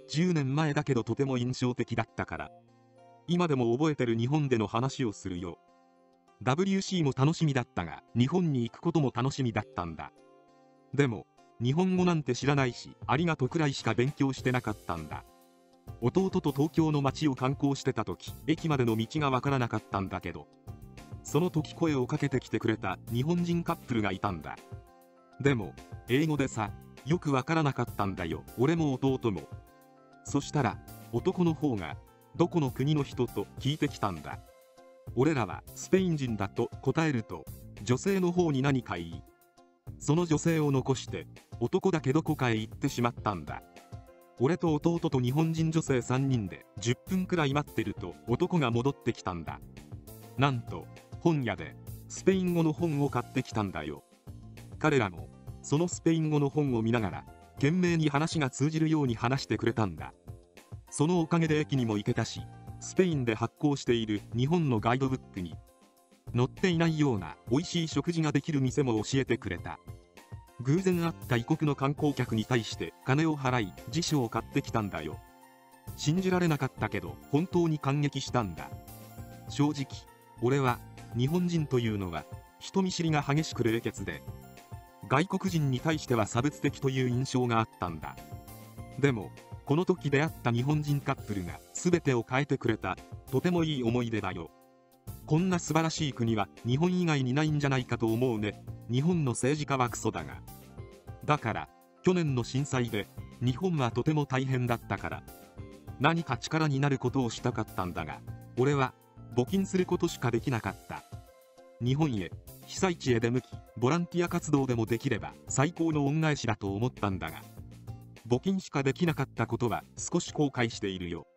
10年前だけどとても印象的だったから、今でも覚えてる日本での話をするよ。WC も楽しみだったが、日本に行くことも楽しみだったんだ。でも日本語なんて知らないし、ありがとくらいしか勉強してなかったんだ。弟と東京の街を観光してた時、駅までの道がわからなかったんだけど、その時声をかけてきてくれた日本人カップルがいたんだ。でも英語でさ、よくわからなかったんだよ、俺も弟も。そしたら男の方がどこの国の人と聞いてきたんだ。俺らはスペイン人だと答えると、女性の方に何か言い、その女性を残して男だけどこかへ行ってしまったんだ。俺と弟と日本人女性3人で10分くらい待ってると男が戻ってきたんだ。なんと本屋でスペイン語の本を買ってきたんだよ。彼らもそのスペイン語の本を見ながら懸命に話が通じるように話してくれたんだ。そのおかげで駅にも行けたし、スペインで発行している日本のガイドブックに載っていないような美味しい食事ができる店も教えてくれた。偶然会った異国の観光客に対して金を払い辞書を買ってきたんだよ。信じられなかったけど本当に感激したんだ。正直俺は日本人というのは人見知りが激しく冷血で、外国人に対しては差別的という印象があったんだ。でもこの時出会った日本人カップルが全てを変えてくれた、とてもいい思い出だよ。こんな素晴らしい国は日本以外にないんじゃないかと思うね。日本の政治家はクソだが。だから去年の震災で日本はとても大変だったから、何か力になることをしたかったんだが、俺は募金することしかできなかった。日本へ被災地へ出向きボランティア活動でもできれば最高の恩返しだと思ったんだが、募金しかできなかったことは少し後悔しているよ。